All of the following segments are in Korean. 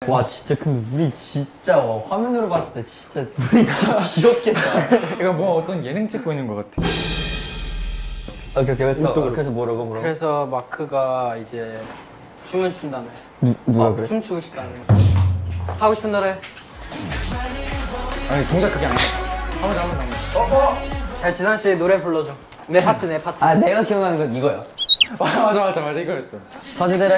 와 진짜 근데 우리 진짜 화면으로 봤을 때 진짜 우리 진짜 귀엽겠다. 이거 뭐 어떤 예능 찍고 있는 것 같아. 오케이 그래서 뭐라고? 그래서 마크가 이제 춤을 춘다며. 누가 그래? 춤추고 싶다며. 하고 싶은 노래. 아니 동작 그게 아니야. 한번 자 지선 씨 노래 불러줘. 내 파트 내 파트. 아 내가 기억나는 건 이거야. 맞아 이거였어. 터지더라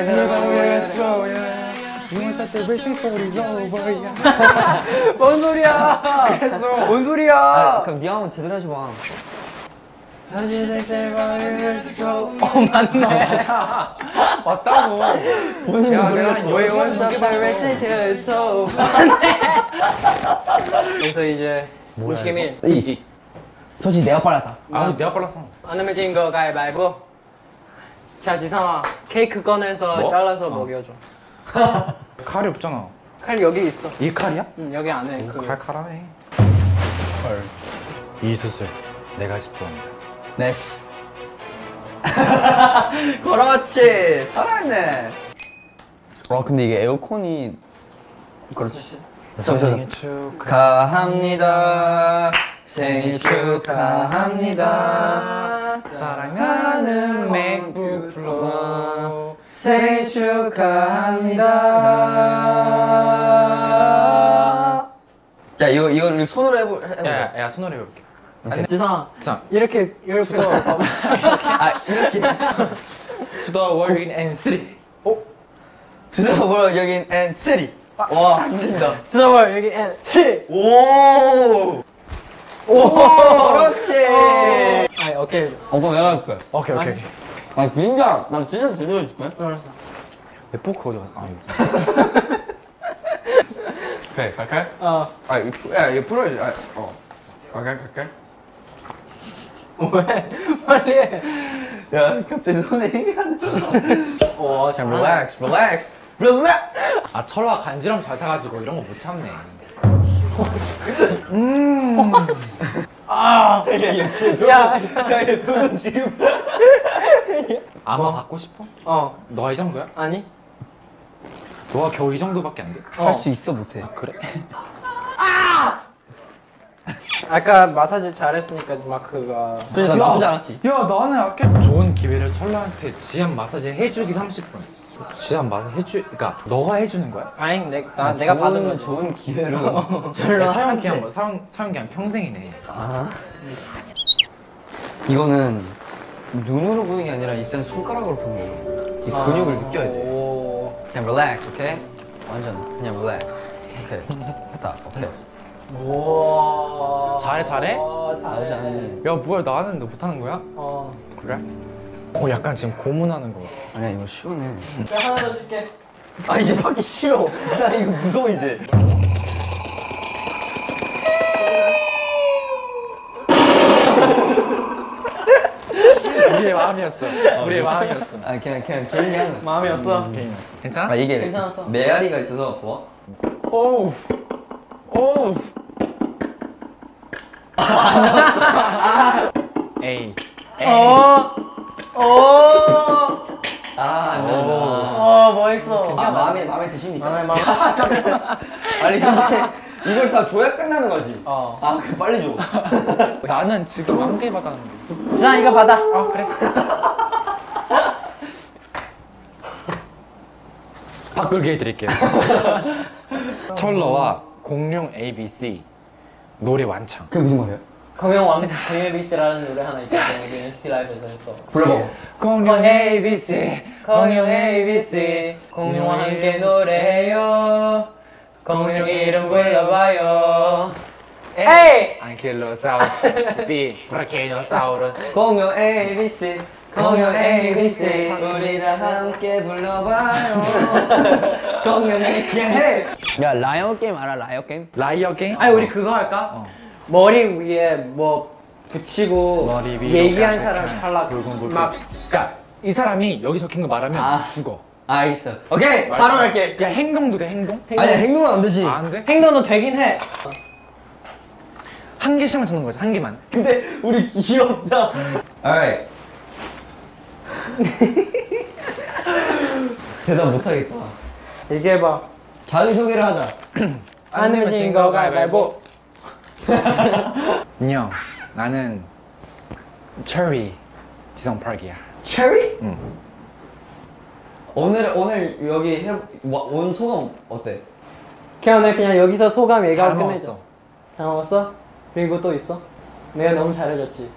뭔 소리야? 그래서 뭔 소리야? 아, 그럼 네가 한번 제대로 해줘봐. 맞네. 맞다고. 본인도 몰랐어. 여기서 이제 음식이 이 솔직히 내가 빨랐다. 아 내가 빨랐어. 안 내면 진 거 가위바위보. 자 지성아 케이크 꺼내서 뭐? 잘라서 먹여줘. 칼이 없잖아. 칼 여기 있어. 이 칼이야? 응 여기 안에 그 칼칼하네. 헐. 이 수술 내가 집도한다. 네스. 그렇지. 살아있네. 와 근데 이게 에어컨이 그렇지. 생일 축하합니다. 생일 축하합니다. 사랑하는 맥북 프로 생일 축하합니다. 야 이거 우리 손으로 해볼게. 야 손으로 해볼게. 지성아 자 이렇게부터 아 이렇게. To the world in 3. 주소볼 여긴 N3. 와 힘든다. 들어봐 여기 N 오. 그렇지. 아 오케이 그럼 내가 할 거야. 오케이. 아 진짜 난 진짜 제대로 해줄 거야. 알았어. 내 포크 어디 갔어? 아 오케이 갈게. 어 아 이거 풀어야지. 갈게. 왜? 빨리 해. 야 갑자기 손에 힘이 안 들어. 와 자 relax. 아 철화 간지럼 잘 타가지고 이런 거 못 참네. 야얘 표정 지금. 아마 받고 싶어? 너가 이 정도야? 아니 너가 겨우 이 정도밖에 안 돼? 할 수 있어 못해. 아 그래? 아까 마사지 잘했으니까 마크가 그러니까 나쁘지 않았지. 야 나는 아까 좋은 기회를 철라한테 지압 마사지 해주기 30분. 그래서 지압 마사지 그러니까 너가 해주는 거야? 아니 내가 받은 건 좋은 기회로. 사용 기한 평생이네. 아 이거는 눈으로 보는 게 아니라 일단 손가락으로 보는 거야. 이 근육을 느껴야 돼. 그냥 relax, 오케이? 완전 그냥 relax. 오케이. 딱 오케이. 우와 잘해? 나오지 않네. 야 뭐야 나는 너 못하는 거야? 그래? 약간 지금 고문하는 거. 아니야 이거 시원해. 내가 하나 더 줄게. 아 이제 받기 싫어. 나 이거 무서워 이제. 우리의 마음이었어. 우리의 마음이었어. 아 그냥 개인기 하는 거였어. 마음이었어. 괜찮아? 아 이게 괜찮았어. 메아리가 있어서 좋아. 오우. 에이. 멋있어. 아 마음에 드십니까? 마음에. 아니 근데 이걸 다 줘야 끝나는 거지. 아 그래 빨리 줘. 나는 지금 한 개 받았는데. 자 이거 받아. 그래. 바꿀게 해드릴게요. 철러와 공룡 ABC 노래 완창. 그게 무슨 말이야? 공룡 ABC라는 노래 하나 있거든. 우리 NCT 라이브에서 했어. 불러봐. 공룡 ABC, 공룡 ABC, 공룡과 함께 노래해요. 공룡 이름 불러봐요. 에이! 안킬로사우루스, B, 브라키노사우루스. 공룡 ABC, 공룡 ABC, 우리 다 함께 불러봐요. 공룡 ABC. 야 라이어 게임 알아? 라이어 게임? 라이어 게임? 아니 우리 그거 할까? 머리 위에 뭐 붙이고 머리 위로 얘기한 깎아서 사람 탈락. 막 그러니까 이 사람이 여기 적힌 거 말하면 죽어. 알겠어. 오케이 바로 갈게. 야 행동도 돼 행동? 아니야 행동은 안 되지. 안 돼? 행동도 되긴 해. 한 개씩만 주는 거지 한 개만. 근데 우리 귀엽다. alright. 대답 못하겠다. 얘기해봐. 자기소개를 하자. 안 내면 진 거 가위바위보. 안녕. 나는 체리 지성파크야. 체리? 응. 오늘 여기 온 소감 어때? 그냥 오늘 그냥 여기서 소감 잘 얘기하고 먹었어. 끝내자. 잘 먹었어? 그리고 또 있어? 내가 너무 잘해줬지?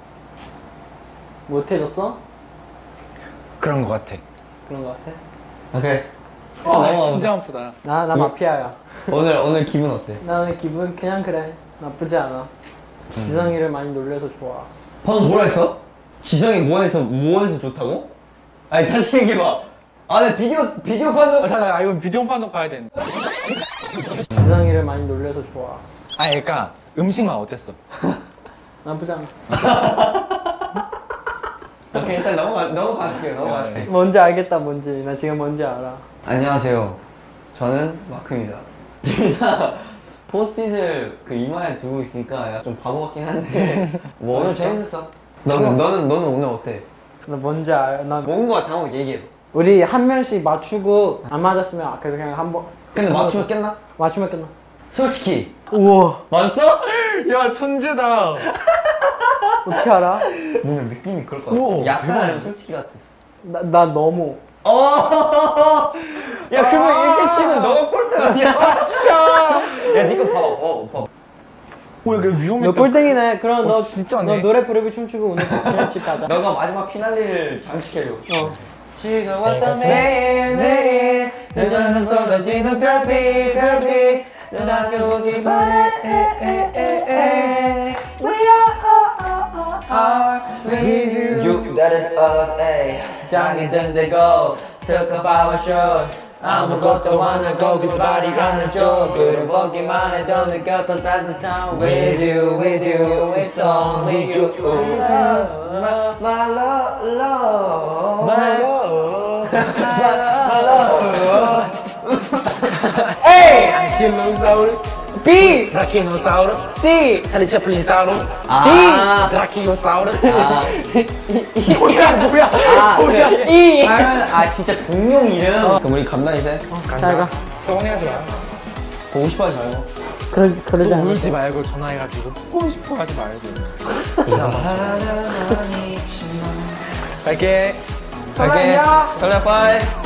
못해줬어? 그런 거 같아. 그런 거 같아? 오케이. 심장 아프다. 나 마피아야. 오늘 기분 어때? 나 오늘 기분 그냥 그래. 나쁘지 않아. 지성이를 많이 놀려서 좋아. 방금 뭐라 했어? 지성이 뭐해서 좋다고? 아니 다시 얘기해봐. 아, 내 비디오 판도. 잠깐, 이거 비디오 판독 봐야 되는데. 지성이를 많이 놀려서 좋아. 아, 그러니까 음식만 어땠어? 나쁘지 않았어. 오케이, 일단 넘어갈게요. 뭔지 알겠다, 뭔지. 나 지금 뭔지 알아. 안녕하세요. 저는 마크입니다. 둘다 포스트잇을 그 이마에 두고 있으니까 약간 좀 바보 같긴 한데 뭐 오늘 재밌었어. 너는 오늘 어때? 나 뭔지 알아. 나 뭔가 당황 얘기해. 우리 한 명씩 맞추고 안 맞았으면 아까 그냥 한 번. 근데 맞추면 깼나? 맞추면 끝나. 솔직히 우와. 맞았어? 야, 천재다. 어떻게 알아? 뭔가 느낌이 그럴 것 우와, 같아. 약간 대박. 아니면 솔직히 같았어. 나 너무. 야, 그러면 이렇게 치면 너가 꼴등 아니야? 진짜. 야, 니가 봐봐. 봐봐. 오, 야, 그 위험했다. 너 꼴등이네. 그럼 너 진짜네. 너 노래 부르고 춤추고 오늘 그냥 집 가자. 너가 마지막 피날레를 장식해줘. 즐거웠던 매일매일 내 전상 쏟아지는 별빛 눈앞에 오기 바래. We are with you. You, that is us, ayy. 땅이든 대고 Took off our shoes 아무것도 안 하고 그 발이 가는 쪽 그를 보기만 해도 느꼈던 따뜻함 With you, it's only you. My love. A, 킬로사우루스, B, 드라키노사우루스, C, 찰리 채플린사우루스, 아. 드라키노사우루스. 뭐야? 그래. E. 진짜 공룡 이름. 그럼 우리 간다 이제. 잘 가. 서운해하지 마. 보고 싶어 하지 말고. 그러지 않아. 울지 말고 전화해가지고 보고 싶어 하지 말고. 갈게. 전화 빠이.